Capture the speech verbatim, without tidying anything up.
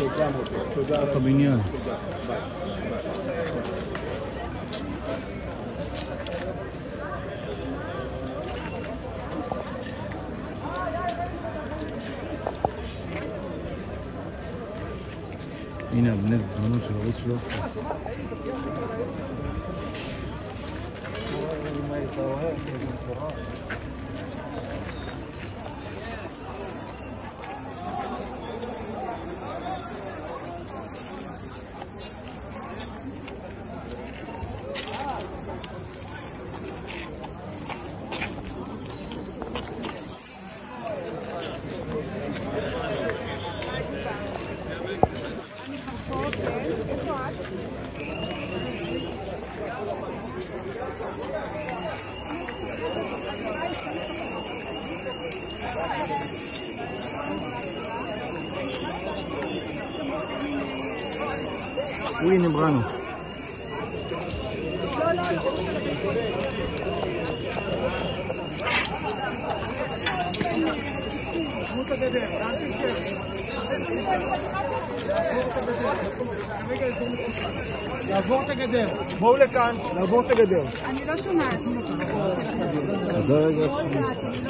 תודה רבה. הבניין. הנה הבני זונות של ערוץ שלוש עשרה. Oui, Nebrano. לעבור את הגדר. בואו לכאן, לעבור את הגדר. אני לא שומעת.